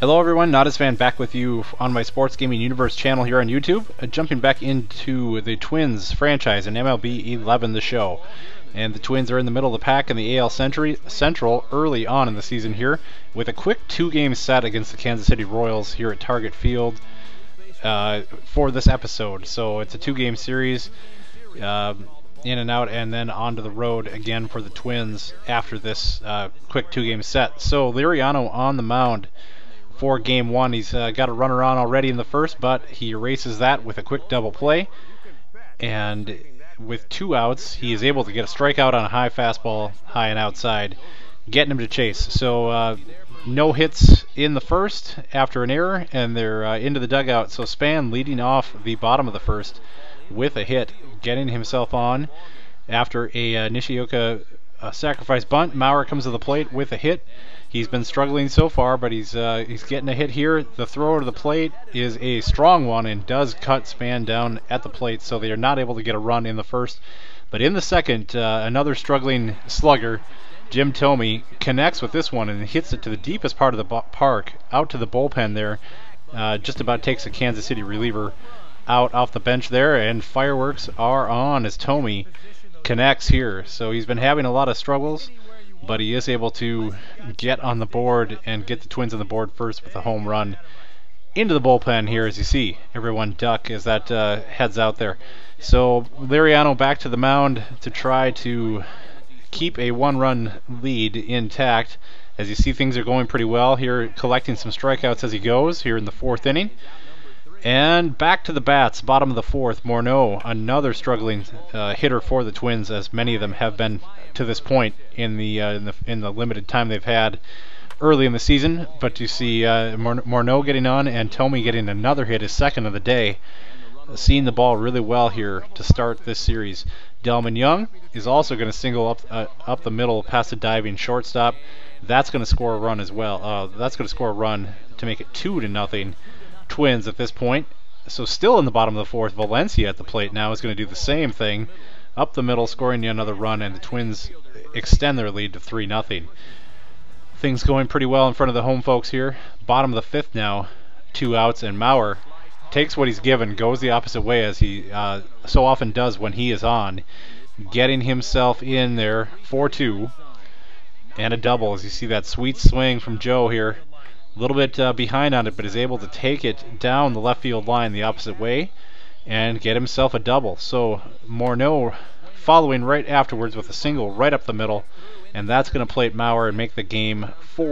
Hello everyone, Nadasfan back with you on my Sports Gaming Universe channel here on YouTube. Jumping back into the Twins franchise in MLB 11, the show. And the Twins are in the middle of the pack in the AL Central early on in the season here, with a quick 2-game set against the Kansas City Royals here at Target Field for this episode. So it's a 2-game series, in and out, and then on to the road again for the Twins after this quick 2-game set. So Liriano on the mound for game 1. He's got a runner on already in the first, but he erases that with a quick double play, and with 2 outs he is able to get a strikeout on a high fastball, high and outside, getting him to chase. So no hits in the first after an error, and they're into the dugout. So Span leading off the bottom of the first with a hit, getting himself on after a Nishioka sacrifice bunt. Maurer comes to the plate with a hit. He's been struggling so far, but he's getting a hit here. The throw to the plate is a strong one and does cut Span down at the plate, so they are not able to get a run in the first. But in the second, another struggling slugger, Jim Thome, connects with this one and hits it to the deepest part of the park, out to the bullpen there. Just about takes a Kansas City reliever out off the bench there, and fireworks are on as Thome connects here. So he's been having a lot of struggles, but he is able to get on the board and get the Twins on the board first with a home run into the bullpen here, as you see everyone duck as that heads out there. So Liriano back to the mound to try to keep a 1-run lead intact. As you see, things are going pretty well here, collecting some strikeouts as he goes here in the 4th inning. And back to the bats, bottom of the 4th. Morneau, another struggling hitter for the Twins, as many of them have been to this point in the limited time they've had early in the season. But you see Morneau getting on, and Thome getting another hit, his second of the day, seeing the ball really well here to start this series. Delman Young is also going to single up the middle past the diving shortstop. That's going to score a run as well. That's going to score a run to make it 2-0. Twins at this point. So still in the bottom of the 4th, Valencia at the plate now is going to do the same thing, up the middle, scoring another run, and the Twins extend their lead to 3-0. Things going pretty well in front of the home folks here. Bottom of the 5th now, 2 outs, and Maurer takes what he's given, goes the opposite way as he so often does when he is on, getting himself in there for 2 and a double, as you see that sweet swing from Joe here. A little bit behind on it, but is able to take it down the left field line the opposite way and get himself a double. So Morneau following right afterwards with a single right up the middle, and that's going to plate Maurer and make the game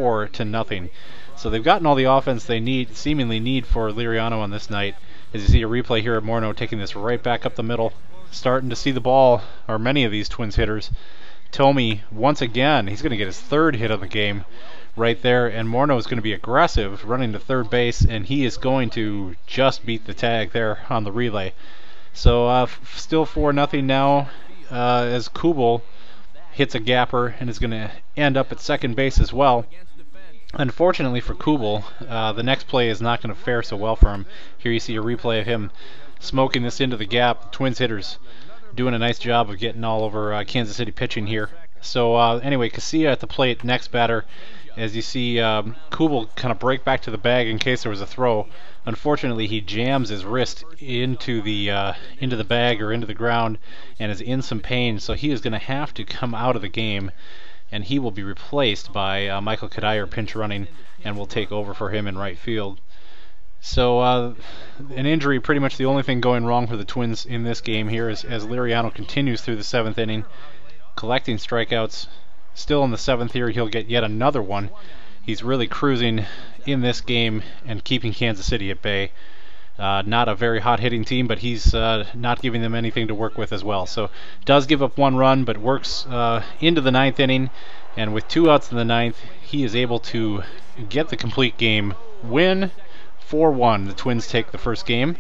4-0. So they've gotten all the offense they seemingly need for Liriano on this night. As you see a replay here of Morneau taking this right back up the middle, starting to see the ball, or many of these Twins hitters. Thome, once again, he's going to get his 3rd hit of the game right there, and Morneau is going to be aggressive running to third base, and he is going to just beat the tag there on the relay. So still 4-0 now, as Kubel hits a gapper and is going to end up at second base as well. Unfortunately for Kubel, the next play is not going to fare so well for him. Here you see a replay of him smoking this into the gap. The Twins hitters doing a nice job of getting all over Kansas City pitching here. So anyway, Casilla at the plate, next batter. As you see Kubel kind of break back to the bag in case there was a throw. Unfortunately, he jams his wrist into the bag or into the ground and is in some pain, so he is going to have to come out of the game, and he will be replaced by Michael Kadair pinch running, and will take over for him in right field. So an injury, pretty much the only thing going wrong for the Twins in this game here, as Liriano continues through the 7th inning, collecting strikeouts. Still in the 7th here, he'll get yet another one. He's really cruising in this game and keeping Kansas City at bay. Not a very hot hitting team, but he's not giving them anything to work with as well. So does give up 1 run, but works into the 9th inning, and with 2 outs in the 9th, he is able to get the complete game win. 4-1. The Twins take the first game,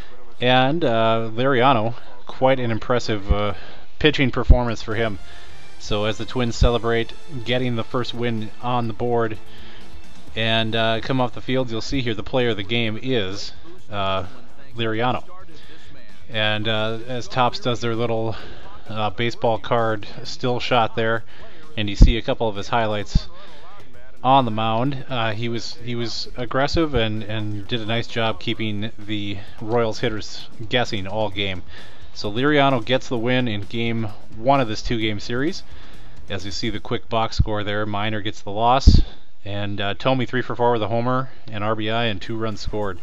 and Liriano, quite an impressive pitching performance for him. So as the Twins celebrate getting the first win on the board and come off the field, you'll see here the player of the game is Liriano. And as Topps does their little baseball card still shot there, and you see a couple of his highlights, on the mound. He was aggressive and did a nice job keeping the Royals hitters guessing all game. So Liriano gets the win in game 1 of this 2-game series. As you see the quick box score there, Minor gets the loss, and Thome 3 for 4 with a homer, an RBI, and 2 runs scored.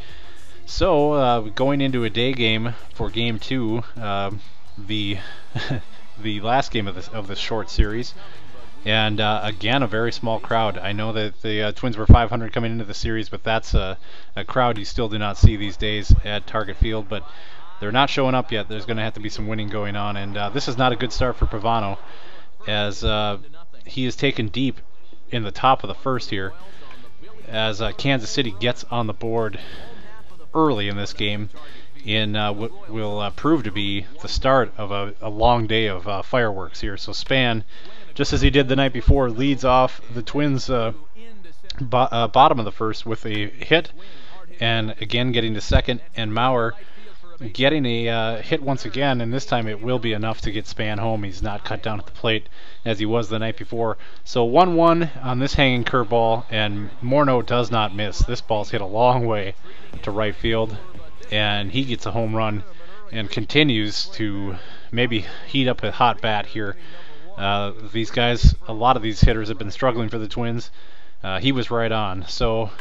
So going into a day game for game 2, the the last game of this short series, and again a very small crowd. I know that the Twins were 500 coming into the series, but that's a crowd you still do not see these days at Target Field. But they're not showing up yet. There's going to have to be some winning going on, and this is not a good start for Pavano, as he is taken deep in the top of the first here, as Kansas City gets on the board early in this game in what will prove to be the start of a long day of fireworks here. So Span, just as he did the night before, leads off the Twins' bottom of the first with a hit, and again getting to second, and Mauer getting a hit once again, and this time it will be enough to get Span home. He's not cut down at the plate as he was the night before. So 1-1 on this hanging curveball, and Morneau does not miss. This ball's hit a long way to right field, and he gets a home run and continues to maybe heat up a hot bat here. These guys, a lot of these hitters have been struggling for the Twins. He was right on. So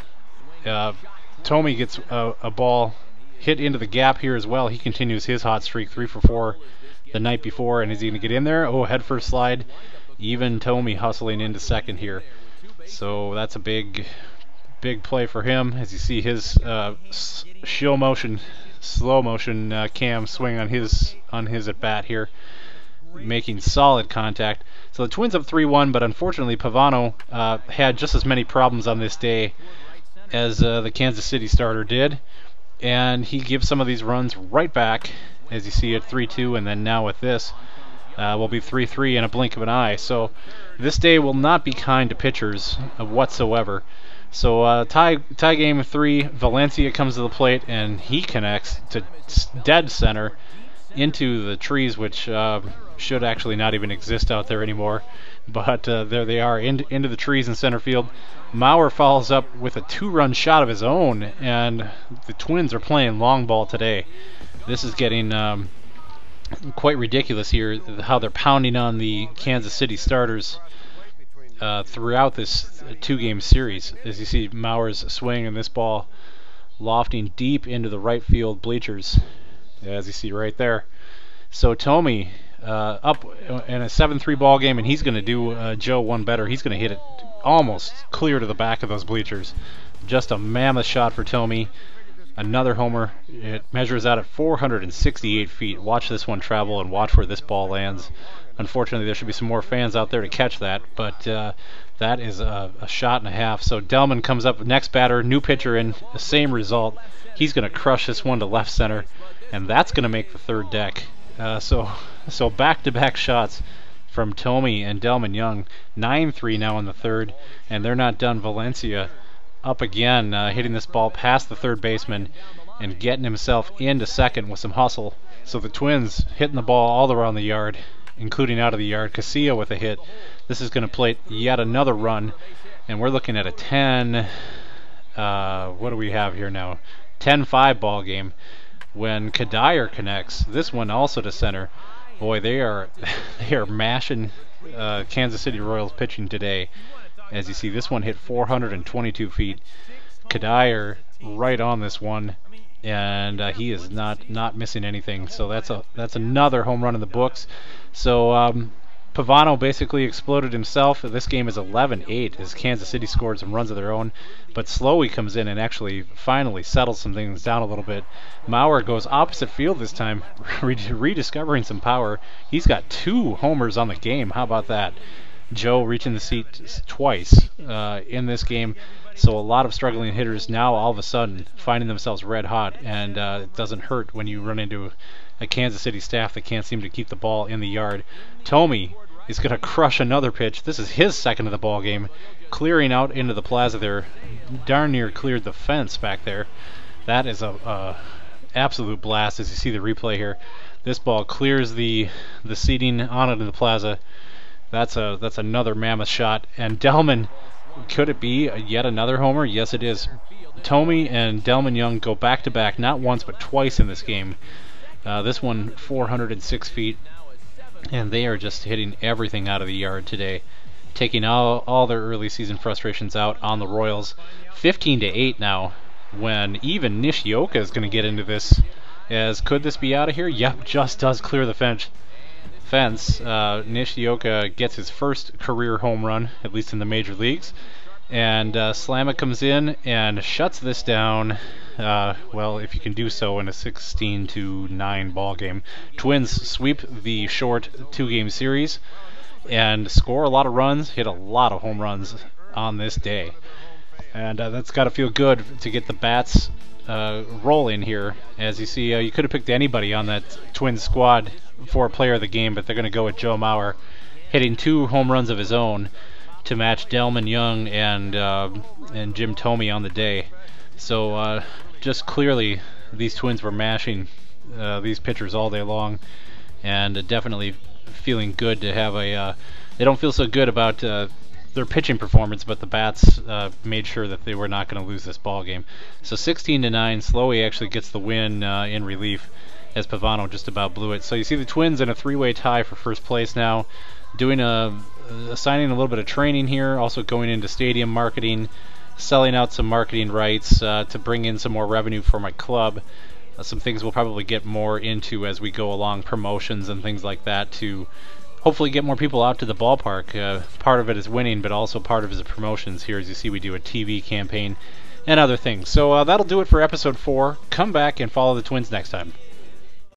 Thome gets a ball hit into the gap here as well. He continues his hot streak, 3 for 4 the night before, and is he going to get in there? Oh, head first slide. Even Thome hustling into second here. So that's a big play for him, as you see his slow motion cam swing on his at bat here, making solid contact. So the Twins up 3-1, but unfortunately Pavano had just as many problems on this day as the Kansas City starter did, and he gives some of these runs right back, as you see at 3-2, and then now with this will be 3-3 in a blink of an eye. So this day will not be kind to pitchers whatsoever. So tie game 3, Valencia comes to the plate, and he connects to dead center into the trees, which should actually not even exist out there anymore. But there they are, into the trees in center field. Mauer follows up with a 2-run shot of his own, and the Twins are playing long ball today. This is getting quite ridiculous here, how they're pounding on the Kansas City starters throughout this 2-game series. As you see Mauer's swing, and this ball lofting deep into the right field bleachers, as you see right there. So Thome up in a 7-3 ball game, and he's going to do Joe one better. He's going to hit it almost clear to the back of those bleachers. Just a mammoth shot for Thome. Another homer. It measures out at 468 feet. Watch this one travel, and watch where this ball lands. Unfortunately, there should be some more fans out there to catch that, but that is a shot and a half. So Delman comes up, next batter, new pitcher in, the same result. He's going to crush this one to left center, and that's going to make the third deck. So back-to-back shots from Thome and Delman Young. 9-3 now in the third, and they're not done. Valencia up again, hitting this ball past the third baseman and getting himself into second with some hustle. So the Twins hitting the ball all around the yard, including out of the yard. Casilla with a hit. This is going to plate yet another run, and we're looking at a 10, what do we have here now? 10-5 ball game when Kadire connects. This one also to center. Boy, they are mashing Kansas City Royals pitching today. As you see, this one hit 422 feet. Kadire right on this one, and he is not missing anything. So that's another home run in the books. So Pavano basically exploded himself. This game is 11-8 as Kansas City scored some runs of their own, but Slowey comes in and actually finally settles some things down a little bit. Mauer goes opposite field this time, rediscovering some power. He's got 2 homers on the game. How about that? Joe reaching the seat twice in this game. So a lot of struggling hitters now all of a sudden finding themselves red hot, and it doesn't hurt when you run into a Kansas City staff that can't seem to keep the ball in the yard. Thome is going to crush another pitch. This is his second of the ball game, clearing out into the plaza there. Darn near cleared the fence back there. That is a absolute blast as you see the replay here. This ball clears the seating on it in the plaza. That's another mammoth shot, and Delman Could it be yet another homer? Yes, it is. Thome and Delmon Young go back-to-back, not once but twice in this game. This one 406 feet, and they are just hitting everything out of the yard today, taking all their early season frustrations out on the Royals. 15-8 now, when even Nishioka is going to get into this. As could this be out of here? Yep, just does clear the fence. Nishioka gets his first career home run, at least in the major leagues. And Slamma comes in and shuts this down. Well, if you can do so in a 16-9 ball game. Twins sweep the short 2-game series and score a lot of runs, hit a lot of home runs on this day. And that's got to feel good to get the bats rolling here. As you see, you could have picked anybody on that Twins squad for a player of the game, but they're going to go with Joe Mauer, hitting 2 home runs of his own to match Delmon Young and Jim Thome on the day. So just clearly these Twins were mashing these pitchers all day long, and definitely feeling good to have a they don't feel so good about their pitching performance, but the bats made sure that they were not going to lose this ball game. So 16-9, Slowey actually gets the win in relief, as Pavano just about blew it. So you see the Twins in a 3-way tie for first place now, doing assigning a little bit of training here, also going into stadium marketing, selling out some marketing rights to bring in some more revenue for my club. Some things we'll probably get more into as we go along, promotions and things like that, to hopefully get more people out to the ballpark. Part of it is winning, but also part of it is promotions. Here, as you see, we do a TV campaign and other things. So that'll do it for episode 4. Come back and follow the Twins next time.